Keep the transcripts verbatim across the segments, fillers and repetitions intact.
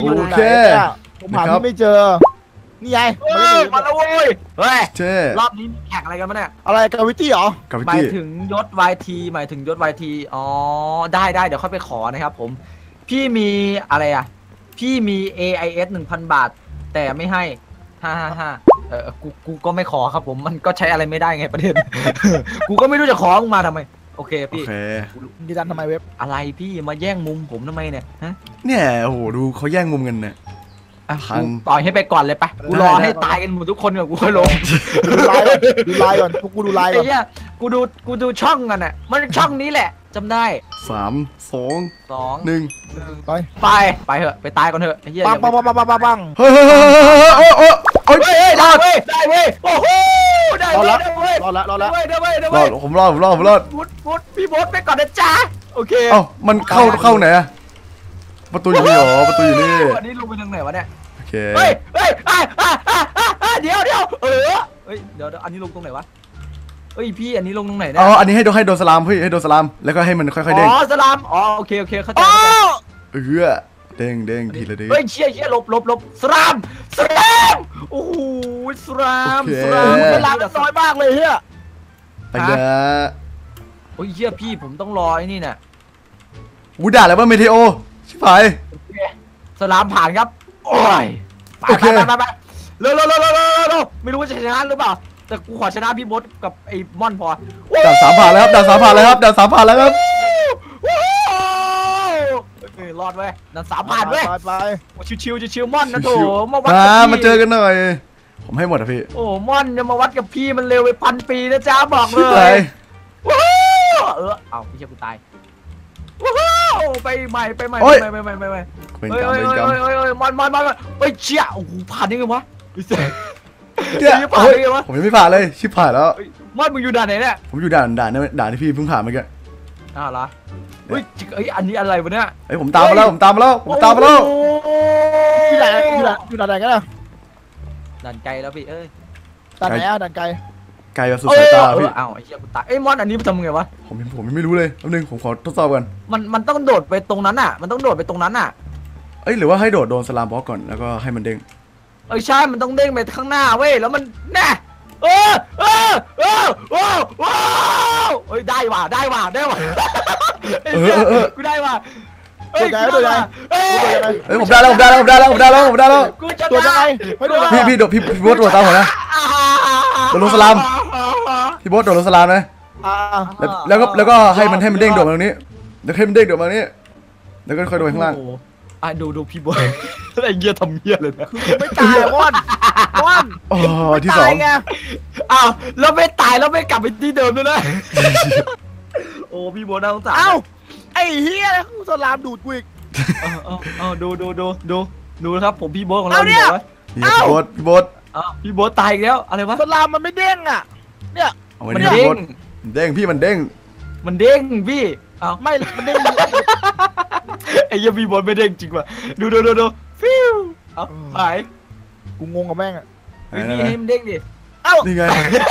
พี่อยู่ไหนเนี่ยผมหาพี่ไม่เจอนี่ไงมาแล้วมาแล้วเว้ยเฮ้ยเช่รอบนี้มีแข่งอะไรกันมั้ยเนี่ยอะไรกาวิตี้เหรอกับพี่หมายตี้ถึงยศ วาย ที หมายถึงยศ วาย ที อ๋อได้ได้เดี๋ยวค่อยไปขอนะครับผมพี่มีอะไรอ่ะพี่มี เอ ไอ เอส หนึ่งพัน บาทแต่ไม่ให้ฮ่าฮ่าฮ่าเออกูกูก็ไม่ขอครับผมมันก็ใช้อะไรไม่ได้ไงประเด็น กูก็ไม่รู้จะขอมึงมาทำไมโอเคโอพี่เคดีดันทำไมเว็บอะไรพี่มาแย่งมุมผมทำไมเนี่ยฮะเนี่ยโอ้โหดูเขาแย่งมุมกันเนี่ยอ่ะพังกูต่อยให้ไปก่อนเลยไปกูรอให้ตายกันหมดทุกคนก่อนกูค่อยลงดูไลน์ดูไลน์ก่อนพวกกูดูไลน์ก่ไอ้อนเหี้ยกูดูกูดูช่องกันน่ะมันช่องนี้แหละจำได้สามสองสองหนึ่งไปไปไปเถอะไปตายก่อนเถอะไอ้เหี้ยปังปังปังปังปังปังปังเฮ้ยเฮ้ยเฮ้ยเฮ้ยเฮ้ยเฮ้ยเฮ้ยได้เว้ยได้เว้ยโอ้โหได้รอเว้ละยได้เว้ยรอละรอละได้เว้ยได้เว้ยได้รอเว้ยดผมรอดผมรอดผมรอดพุทธพุทธพี่พุทธไปก่อนนะจ๊ะโอเคเอ้ามันเข้าเข้าไหนอะประตูอยู่นี่เหรอประตูอยู่นี่อันนี้ลงไปทางไหนวะเนี่ยโอเคเฮ้ยเฮ้ยอ่ะอ่ะอ่ะอ่ะอ่ะเดี๋ยวเดี๋ยวเออเฮ้ยเดี๋ยวเดี๋ยวอันนี้ลงตรงไหนวะเฮ้ยพี่อันนี้ลงตรงไหนเนี่ยอ๋ออันนี้ให้โดนให้โดนสลามพี่ให้โดนสลามแล้วก็ให้มันค่อยๆเด้งอ๋อสลามอ๋อโอเคโอเคเข้าใจอ๋อเข้าใจเออเด้งเด้งทีละเด้งเฮ้ยเชี่ยเชี่ยหลบหลบหลบสลามสลามโอ้โหสลามโอเคสลามเวลามันน้อยมากเลยเฮียไปเด้อโอ้ยเชี่ยพี่ผมต้องรอไอ้นี่น่ะวูด่าแล้วว่าเมเทโอชิบหายสลามผ่านครับโอ้ยไปโอเคไปไปไปเร็วเร็วเร็วเร็วเร็วเร็วไม่รู้ว่าจะชนะหรือเปล่าแต่กูขอชนะพี่บดกับไอ้ม่อนพอด่านสามผ่านแล้วครับด่านสามผ่านแล้วครับด่านสามผ่านแล้วครับว้าวเฮ้ยรอดเว้ยนั่นสามผ่านเว้ยไปไปโอ้ชิวชิวชิวชิวม่อนนะโถชิวมาวัดๆกับมาพี่มาเจอกันหน่อย ผมให้หมดอะพี่โอ้ม่อนจะมาวัดกับพี่มันเร็วไปพันปีนะจ๊ะบอกเลชิบหายยว้าวเออเอาพี่เชี่ยกูตายว้าวไปใหม่ไปใหม่ไปใหม่ไปใหม่ไปใหม่เป็นเฮ้ยกรรมเฮ้ยเป็นกรรมเฮ้ยเฮ้ยเฮ้ยมันมันมันเฮ้ยเชี่ยโอ้โหผ่านยังไงวะไอ้เสียเนี่ยนี่ผ่านเฮ้ยได้ไงวะผมยังไม่ผ่านเลยชิบผ่านแล้วเฮ้ยม่อนมึงอยู่ด่านไหนเนี่ยผมอยู่ด่านด่านเนี่ยด่านที่พี่เพิ่งผ่านเมื่อกี้อ้าวเหรอเฮ้ยจิเฮ้ยอันนี้อะไรวะเนี่ยเฮ้ยผมตามมาแล้วผมตามมาแล้วผมตามมาแล้วโอ้โหอยู่ไหนอยู่ไหนอยู่ไหนกันนะด่านไกลแล้วพี่เอ้ยด่านไหนอ่ะด่านไกลไกลแบบสุดเอสายอตาเอพี่อเอาไอ้เชี่ยกูตายเอ้ยม่อนอันนี้มันทำไงวะผมยังผมยังไม่รู้เลยแป๊บนึงผมขอทดสอบก่อนมันมันต้องโดดไปตรงนั้นอ่ะ มันต้องโดดไปตรงนั้นอ่ะเอ้ยหรือว่าให้โดดโดนสลามบล็อกก่อนแล้วก็ให้มันเด้งเออใช่มันต้องเด้งไปข้างหน้าเว้ยแล้วมันแน่เออเออเออเออว้าวเฮ้ยได้ว่ะได้ว่ะได้ว่ะไอ้เหี้ยกูได้ว่ะเฮ้ยกูได้ว่ะเฮ้ยเอ้ยผมได้แล้วผมได้แล้วผมได้แล้วผมได้แล้วผมได้แล้วกูจะตัวยังไงไม่ดูพี่พี่โดดพี่พี่โบดโดดตามผมนะ โดนลงสลาม พี่โบดโดดลงสลามนะอ่าแล้วแล้วก็แล้วก็ให้มันให้มันเด้งโดดมาตรงนี้แล้วให้มันเด้งโดดมาตรงนี้แล้วก็ค่อยโดดข้างล่างโอ้โหอ่ะดูดูพี่บอยไอ้เหี้ยทำเหี้ยเลยนะไม่ตายม่อนม่อนอ๋อที่สองตายไงอ้าวแล้วไม่ตายแล้วไม่กลับไปที่เดิมด้วยนะโอ้พี่โบน่าสงสารเอ้าไอ้เฮียสลามดูดกูอีกเออเออเออดูดูดูดูดูนะครับผมพี่โบของเราเอาเนี่ยอยู่ไหวะนี่พี่โบดพี่โบดอ้าวพี่โบตายอีกแล้วอะไรวะสลามมันไม่เด้งอ่ะเนี่ยเอาไว้มันนี่เด้พี่โบงดเด้งพี่มันเด้งมันเด้งพี่อ้าวไม่มันเด้งไอ้เหี้ยพี่โบไม่เด้งจริงว่ะดูดูดูดูฟิวเอ้าหายกูงงกับแม่งอ่ะไอ้พี่ให้มันเด้งดิเอ้านี่ไง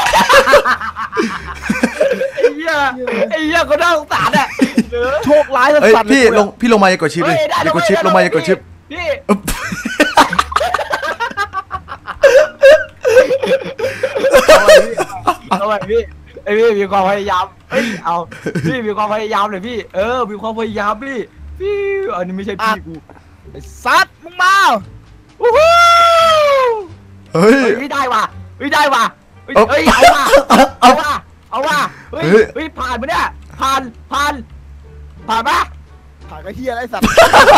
ไอ้เหี้ยไอ้เหี้ยเขาน่าสงสารอ่ะเออโชคร้ายสัเอ้ยสๆพี่เลยลงพี่ลงมาอย่ากดชิปเลยเฮ้ยได้อย่ากดแวชิปเว้ลงมาอย่ากดชิปพี่อึ๊บเอาไปพี่ไอพี่มีความพยายามเฮ้ยเอาพี่มีความพยายามเลยพี่เออมีความพยายามพี่พี่อันนี้ไม่ใช่พี่กูไอ้สัตว์มึงมาวู้ฮู้เฮ้ยเฮ้ยไม่ได้ว่ะไม่ได้ว่ะเฮ้ยเอาเฮ้ยเอาว่ะเอาเอาว่ะเอาว่ะเฮ้ยเฮ้ยเฮ้ยผ่านไหมเนี่ยผ่านผ่านผ่านปะถ่ายกระเทียอะไรสัตว์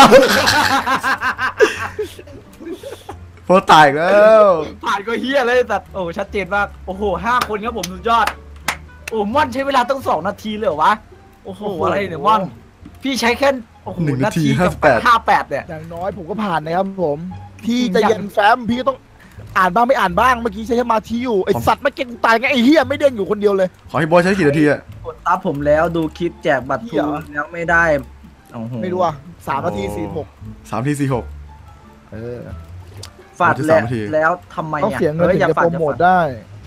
โพสต์ตายอีกแล้วผ่านก็เฮียเลยแต่โอ้ชัดเจนมากโอ้โหห้าคนครับผมสุดยอดโอ้ม่อนใช้เวลาตั้งสองนาทีเลยเหรอวะโอ้โหอะไรเนี่ยม่อนพี่ใช้แค่โอ้โหหนึ่งนาทีกับห้าสิบแปดห้าแปดเนี่ยอย่างน้อยผมก็ผ่านนะครับผมพี่อืมใจะเย็นแฟมพี่ก็ต้องอ่านบ้างไม่อ่านบ้างเมื่อกี้ใช้สมาธิอยู่ไอสัตว์ไม่เก่งตายไงไอเฮียไม่เด้งอยู่คนเดียวเลยขอให้บอยใช้กี่นาทีอะกดซับผมแล้วดูคลิปแจกบัตรเหี้ทูยแล้วไม่ได้โอ้โหไม่รู้อ่ะสามนาทีสี่หกสามทีสี่หกเออฝาดที่แล้สาว มนาทีแล้วทำไมต้องอ่ะเสียเงินฮ้ถึงอย่าจะฝาโปดรอย่าโมฝาทดได้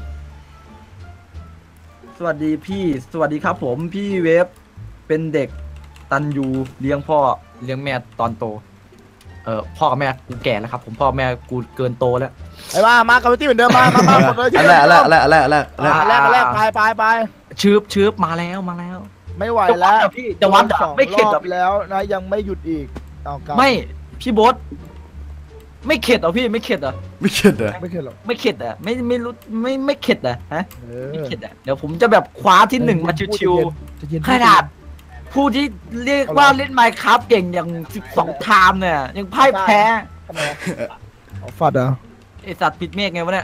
สวัสดีพี่สวัสดีครับผมพี่เวฟเป็นเด็กตันยูเลี้ยงพ่อเลี้ยงแม่ตอนโตออพ่อกับแม่กูแก่แล้วครับผมพ่อแม่กูเกินโตแล้วไอ้บ้ามากาเบตี้เหมือนเดิมมามามาหมดเลยอันแรกอันแรกอันแรกอันแรกอันแรกอันแรกอันแรกอันแรกไปไปไปชืบชืบมาแล้วมาแล้วไม่ไหวแล้วพี่จะวัดเหรอสองไม่เข็ดรเหรออบแล้วนะยังไม่หยุดอีกเอากลับไม่พี่โบ๊ทไม่เข็ดเหรอพี่ไม่เข็ดเหรอไม่เข็ดเหรอไม่เข็ดหรอกไม่เข็ดเหรอ่ะไม่ไม่รู้ไม่ไม่เข็ดเหรอ่ะฮะเออไม่เข็ดเหรอ่ะเดี๋ยวผมจะแบบคว้าที่หนึ่งมาชิวจะเย็นๆขนาดผู้ที่เรียกว่าเล่นไมค์ครับเก่งอย่างสิบสองไทม์เนี่ยยังพ่ายแพ้ทำไมเอาฟัดเหรอไอสัตว์ปิดเมฆไงวะเนี่ย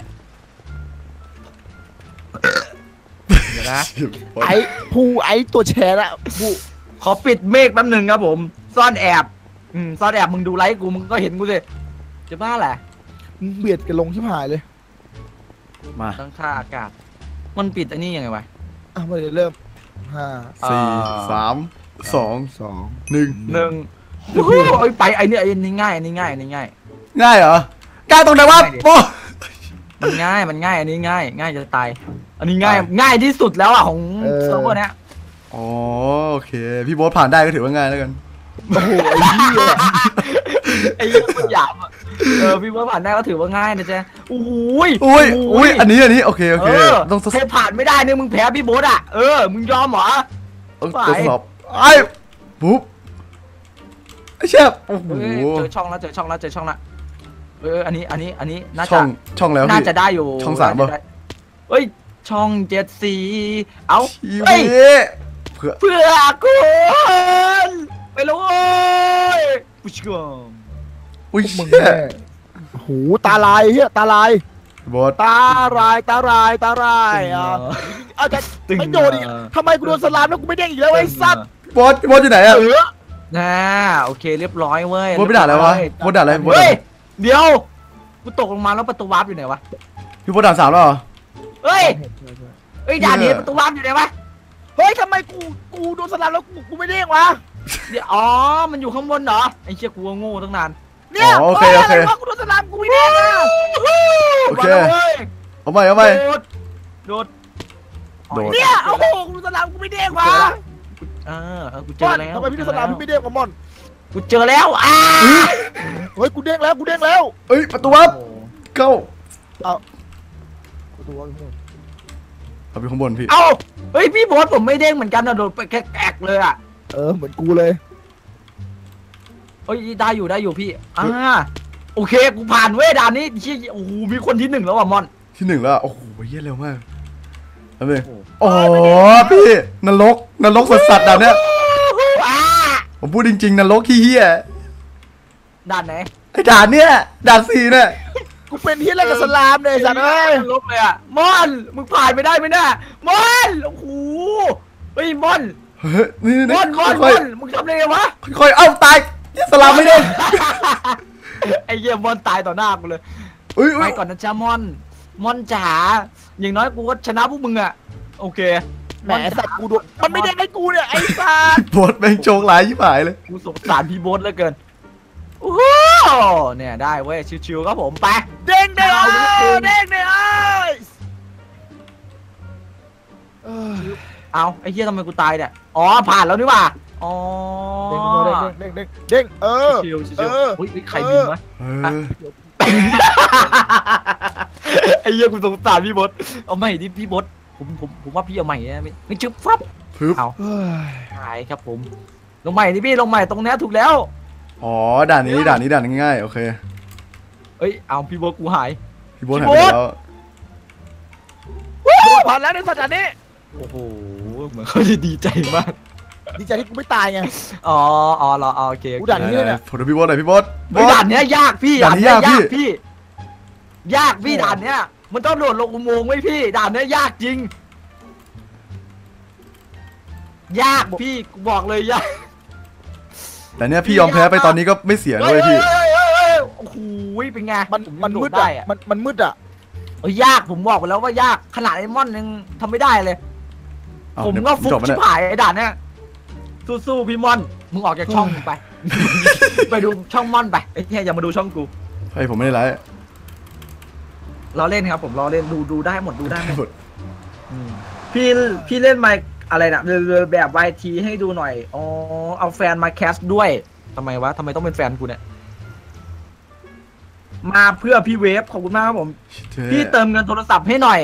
เดี๋ยวนะไอ้ผู้ไอ้ตัวแชร์ละผู้ขอปิดเมฆแป๊บหนึ่งครับผมซ่อนแอบอืมซ่อนแอบมึงดูไลฟ์กูมึงก็เห็นกูสิจะบ้าแหละมึงเบียดกันลงชิบหายเลยมาตั้งค่าอากาศ มันปิดอันนี้ยังไงวะอ่ะมาเลยเริ่มห้าสี่อ่าสามสองสองหนึ่งหนึ่งโอ้โหเอ้ยไปไอ้นี่ไอ้นี่ง่ายอันนี้ง่ายอันนี้ง่ายง่ายเหรอง่ายตรงไหนวะโอ้มันง่ายมันง่ายอันนี้ง่าย ง่ายจะตาย อันนี้ง่ายง่ายที่สุดแล้วอ่ะของเซิร์ฟเวอร์เนี้ยอ๋อโอเค พี่โบ๊ทผ่านได้ก็ถือว่าง่ายแล้วกันโอ้โหไอ้เหี้ยไอ้เรื่องมันหยาบอ่ะเออพี่ว่าผ่านได้ก็ถือว่าง่ายนะจ๊ะโอ้โหอุ้ยอุ้ยอันนี้อันนี้โอเคโอเคเออต้องทดใครผ่านไม่ได้เนี่ยมึงแพ้พี่โบ๊ทอ่ะเออมึงยอมเหรอต้องฝ่ายทดสอบไอ้ปุ๊บไอ้เชฟโอ้โหเออเจอช่องแล้วเจอช่องแล้วเจอช่องแล้วเอออันนี้อันนี้อันนี้น่าช่จะองช่องแล้วน่าพี่จะได้อยู่ช่องสามน่จะปะได้เฮ้ยช่องเจ็ดสีเอาชีเฮ้ยวิตเพื่อเพื่อคุณไปเลยเว้ยผู้ชมอุ้ยมึงเชี่ยแน่โอ้โหตาลายเฮียตาลายพี่โบ๊ทตาลายตาลายตาลายอ่ะเอาจะไม่โดนอีกทำไมกูโดนสลามแล้วกูไม่เด้งอีกแล้วไอ้สัตว์พี่โบ๊ทพี่โบ๊ทอยู่ไหนอะเออน่าโอเคเรียบร้อยเว้ยพี่โบ๊ทไปด่าอะไรวะพี่โบ๊ทด่าอะไรพี่โบ๊ทเฮ้ด่ายเดี๋ยวกูตกลงมาแล้วประตูวาร์ปอยู่ไหนวะพี่โบ๊ทด่าสามแล้วเหรอเฮ้ยเฮ้ยด่านนี้เหี้ยประตูวาร์ปอยู่ไหนวะเฮ้ยทำไมกูกูโดนสลามแล้วกูกูไม่เด้งวะเดี๋ยวอ๋อมันอยู่ข้างบนเหรอไอ้เชี่ยกูก็โง่ตั้งนานเนี่ยอ๋อโอเคโอเคะไรวะกูโดนสลามกูไม่เด้งอ่ะโอเคมาลยเอาไปเอาไปโดดโดดโดดเนี่ยโอ้โหกูโดนสลามกูไม่เด้งวะเออเออกูเจม่ออน แล้วทำไมพี่โดนสลามพี่ไม่เด้งวะม่อนกูเจอแล้วอ่าเฮ้ยกูเด้งแล้วกูเด้งแล้วเอ้ยประตูวับเข้าประตูวะเอาไปข้างบนพี่เอ้าเฮ้ยพี่โบ๊ทผมไม่เด้งเหมือนกันนะโดดไปแกกๆเลยอ่ะเออเหมือนกูเลยเฮ้ยได้อยู่ได้อยู่พี่อ่าโอเคกูผ่านเว้ยด่านนี้เชี่ยโอ้โหมีคนที่หนึ่งแล้วว่ะมอนที่หนึ่งแล้วโอ้โหเยี่ยเร็วมากเอาไปโอ้โอ้โหพี่นรกนรกสัสๆด่านเนี้ยอ่าผมพูดจริงๆนรกขี้เหี้ยด่านไหนไอ้ด่านเนี้ยด่านสี่เนี่ยกูเป็นที่อะไรกับสลามเนี่ยไอ้สัตว์เอ้ยลบเลยอ่ะมอนมึงผ่านไปได้ไหมเนี่ยมอนโอ้โหเฮ้ยมอนเฮ้ยนี่มนี่อนมอนมค่อยอนมึงทำได้ไงวะๆค่อยๆเอ้าตายสลามไม่ได้ไอ้เหี้ยมอนตายต่อหน้ากูเลยอุ้ยไปอุ้ยก่อนนะจ๊ะมอนมอนจ๋าอย่างน้อยกูก็ชนะพวกมึงอ่ะโอเคแหมไอ้สัตว์กูโดนมันไม่เด้งให้กูเนี่ยไอ้สัตว์โบดแม่งโชคร้ายชิบหายเลยกูสงสารพี่โบ๊ทเหลือเกินโอ้โหเนี่ยได้เว้ยชิวๆครับผมไปเด้งเด้งเอาเอ้ดิยเด้งเด้งเอ้ยเออเอาไอ้เหี้ยทำไมกูตายเนี่ยอ๋อผ่านแล้วนี่หว่าอ๋อเด้งเด้งเด้งเด้งเด้งเออชิวๆชิวเออๆเฮ้ยใครบินวะเออไอ้เหี้ยกูสงสารพี่โบ๊ทเอาใหม่ดิพี่โบ๊ทผมผมผมว่าพี่เอาใหม่นะไม่ไม่ชึบฟับพึบเอาเฮ้ยหายครับผมลงใหม่ดิพี่ลงใหม่ตรงเนี้ยถูกแล้วอ๋อด่านนี้ด่านนี้ด่านง่ายๆโอเคเอ้ยเอาพี่โบ๊ทกูหายพี่โบดหายไปแล้วโดนผ่านแล้วในสัตว์อันนี้โอ้โหเหมือนเขาจะดีใจมากดีใจที่กูไม่ตายไงอ๋ออ๋อเหรออ๋อโอเคโอกูเคด่านนี้เนี่ยผมดูพี่โบดหน่อยพี่โบดเฮ้ยด่านเนี้ยยากพี่ด่านนี้ยากพี่พี่ ยากพี่ด่านเนี้ยมันต้องโดดลงอุโมงค์ไว้พี่ด่านเนี้ยยากจริง ยากพี่กูบอกเลยยากแต่เนี้ยพี่ยอมแพ้ไปตอนนี้ก็ไม่เสียเลยพี่เฮ้ยเฮ้ยเฮ้ยเฮ้ยโอ้โหเป็นไงมันมันผมืดโได้อ่ะอะมันมันมืดอ่ะเอ้ยยากผมบอกไปแล้วว่ายากขนาดไอ้มอนยังทำไม่ได้เลยเอาผมเดี๋ยวก็ฟุกจบแล้วชิเนี่บยหายไอ้ด่านเนี้ยสู้ๆพี่มอนมึงออกจากช่องมึงไป ไปดูช่องมอนไปไอ้เหี้ยอย่ามาดูช่องกูเฮ้ยผมไม่ได้ไลฟ์เราเล่นครับผมเราเล่นดูดูได้หมดดูได้หมดหมดพี่พี่เล่นไมค์อะไรนะเรือแบบ วาย ที ให้ดูหน่อยอ๋อเอาแฟนมาแคสด้วยทำไมวะทำไมต้องเป็นแฟนกูเนี่ยมาเพื่อพี่เวฟขอบคุณมากครับผมเท่พี่เติมเงินโทรศัพท์ให้หน่อย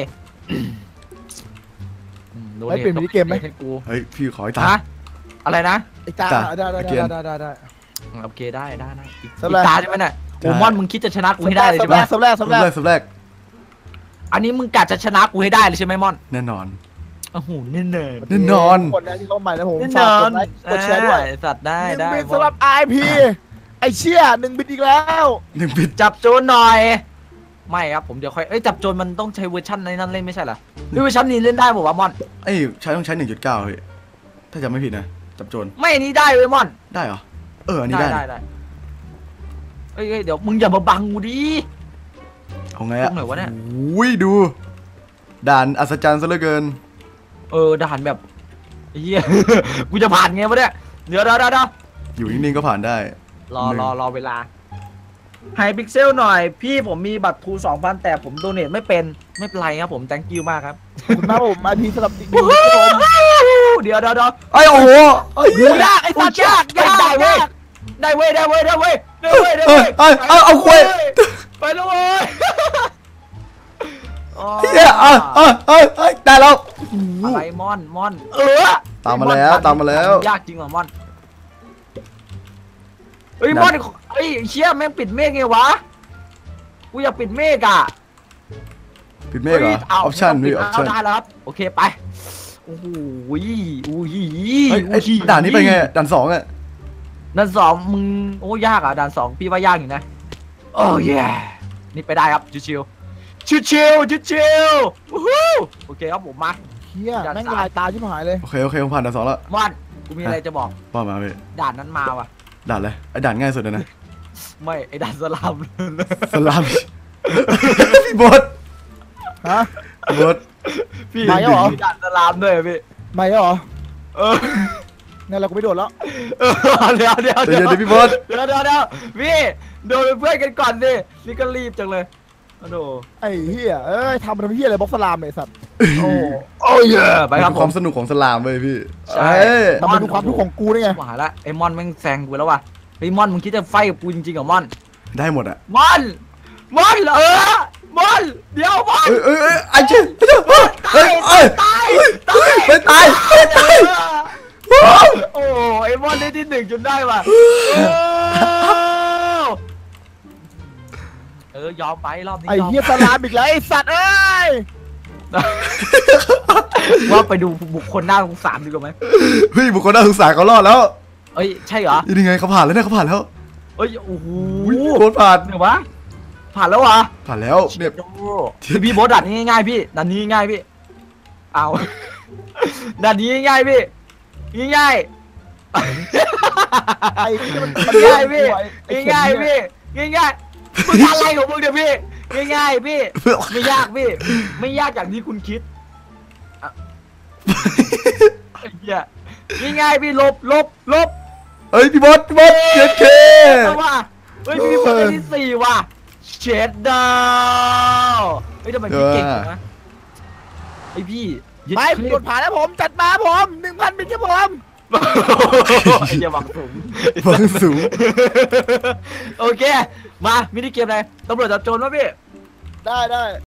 โดให้เปลี่ยนมินิเกมไหมให้กูเฮ้ยพี่ขอให้ตาฮะอะไรนะไอ้จ้าจ้ะได้ได้เกียได้ร์ได้ได้ได้โอเคได้ได้ได้อีกสำหรับอีกตาใช่ไหมเนี่ยใช่โอ้มอนมึงคิดจะชนะกูให้ได้เลยสัใช่บไหแรมกสับแรกสัสับบ แรแรกกสับแรกอันนี้มึงกะจะชนะกูให้ได้เลยใช่ไหมมอนแน่นอนโอ้โหแน่นอนแน่นอนคนนะที่เข้ามาแล้วผมแน่นฝากอก นดไลค์กดแชร์ด้วยอ่าสัตว์ได้หนึ่งได้บิตสำหรับ ไอ พี ไอเชี่ยหนึ่งบิตอีกแล้วหนึ่งบิตจับโจรหน่อย ไม่ครับผมเดี๋ยวค่อยเอ้ยจับโจรมันต้องใช้เวอร์ชันในนั้นเล่นไม่ใช่เหรอหรือเวอร์ชันนี้เล่นได้บอกว่ามอนเอ้ยใช้ต้องใช้หนึ่งจุดเก้าเฮ้ยถ้าจำไม่ผิดนะจับโจรไม่อันนี้ได้เว้ยมอนได้เหรอเอออันนี้ได้ได้ได้เอ้ยเอ้ยเดี๋ยวมึงอย่ามาบังกูดิเอาไงอะตรงไหนวะเนี่ยอุ้ยดูด่านอัศจรรย์ซะเหลือเกินเออด่านแบบเฮีย กูจะผ่านไงวะเนี่ยเดี๋ยวเดี๋ยวเดี๋ยวเดี๋ยวอยู่นิ่งๆก็ผ่านได้รอหนึ่งรอรอเวลาไฮพิกเซลหน่อย พี่ผมมีบัตรทูสองพันแต่ผมโดเนทไม่เป็นไม่เป็นไรครับผม thank you มากครับขอบคุณมากผม ไอ พี สำหรับดีๆครับผมเดี๋ยวเดี๋ยวเดี๋ยวไอ้ยโอ้โหเอ้ยกูยากไอ้สัตว์ยากยากได้เว้ยยากได้เว้ยได้เว้ยได้เว้ยได้เว้ยได้เอ้เว้ยยเอ้ยเอ้ยเอาคุยไปแล้วเว้ยอ๋อเฮ้ยเอ้ยเอ้ยเอ้ยเอ้ยได้แล้วอะไรมอนมอนเออตามมาแล้วตามมาแล้วยากจริงเหรอมอนเฮ้ยมอนเฮ้ยเชี่ยแม่งปิดเมฆไงวะกูอยากปิดเมฆอ่ะปิดเมฆเหรอออปชั่นมีออปชั่นได้แล้วครับโอเคไปโอ้โหอุ้ยอุ้ยเฮ้ยไอ้ด่านนี้เป็นไงด่านสองอะด่านสองมึงโอ้ยากอ่ะด่านสองพี่ว่ายากอยู่นะโอ้ยนี่ไปได้ครับชิวชิวชิวชิวชิวๆอู้หูโอเคครับผมมาเฮียแม่งลายตาชิบหายเลยโอเคโอเคผมผ่านด่านสองแล้วมอนกูมีอะไรจะบอกว่ามาพี่ด่านนั้นมาว่ะด่านเลยไอ้ด่านง่ายสุดเลยนะไม่ไอ้ด่านสลามสลาม พี่บดฮะพี่บดพี่มาแล้วเหรอมีด่านสลามด้วยพี่ไม่เหรอเอองั้นเราก็ไม่โดดแล้วเออเดี๋ยวเดี๋ยวเดี๋ยวเดี๋ยวพี่บดเดี๋ยวเดี๋ยวเดี๋ยวพี่โดนเป็นเพื่อนกันก่อนดินี่ก็รีบจังเลยโอ้โหไอ้เฮียเอ้ยทำมันทำเฮียอะไรบล็อกสลามไอ้สัตว์โอ้โอ้ยไปครับมันผคือความ มสนุกของสลามเว้ยพี่ใช่เอ้ยทำมันดูความทุกข์ของกูนี่ไงมาละไอ้มอนแม่งแซงกูแล้วว่ะไอ้ยมอนมึงคิดจะไฟกับกูจริงๆเหรอมอนได้หมดอะมอนมอนเออมอนเดี๋ยวมอนเอ้ยเอ้ยเอ้ยไอ้เจ้าเอ้ยเอ้ยตายเอ้ยไม่ตายไม่ตายโอ้ไอ้มอนได้ที่หนึ่งจนได้ว่ะเออยอมไปรอบนี้ไอ้ยอมเฮียสลามอีกแล้วไอ้สัตว์เอ้ยว่าไปดูบุคคลหน้าสงสารดีกว่าไหมเฮ้ยบุคคลน่าสงสารเขารอดแล้วเอ้ยใช่เหรอยังไงเขาผ่านแล้วเนี่ยเขาผ่านแล้วเอ้ยโอ้โหอุ้ยโคตรผ่านเดี๋ยววะผ่านแล้ววะผ่านแล้วเนี่ยโอ้พี่พี่โบทดันนี้ง่ายๆพี่ดันนี้ง่ายๆพี่เอาดันนี้ง่ายๆพี่ง่ายไอ้ที่มันๆง่ายๆพี่ไอ้เข็มง่ายๆเนี่พี่ง่ายๆมึงอะไรของมึงเดี๋ยวพี่ง่ายๆพี่ไม่ยากพี่ไม่ยากอย่างที่คุณคิดอ่ะไอ้เหี้ยง่ายๆพี่ลบลบลบเอ้ยพี่บอสพี่บอสเจ็ดเคเอาว่ะเฮ้ยพี่คนที่สี่ว่ะเช็ดดาวเฮ้ยทำไมพี่เก่งจังนะไอพี่ยึดไม่เคกดผ่านแล้วผมจัดมาผมหนึ่งพันบิตครับผมไอ้เหี้ยหวังสูงหวังสูงโอเค มามินิเกมอะไรตำรวจจับโจรวะพี่ได้ได้